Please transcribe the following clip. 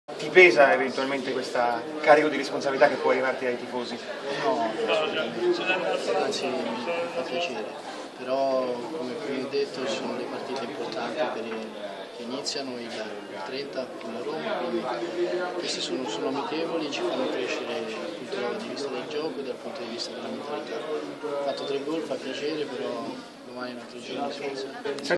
Ti pesa eventualmente questa carico di responsabilità che può arrivarti dai tifosi? No, anzi mi fa piacere, però come ho detto ci sono le partite importanti che iniziano il 30 con la Roma, quindi queste sono amichevoli, ci fanno crescere dal punto di vista del gioco e dal punto di vista della mentalità. Ho fatto 3 gol, fa piacere, però domani è un altro giorno di Svizzera.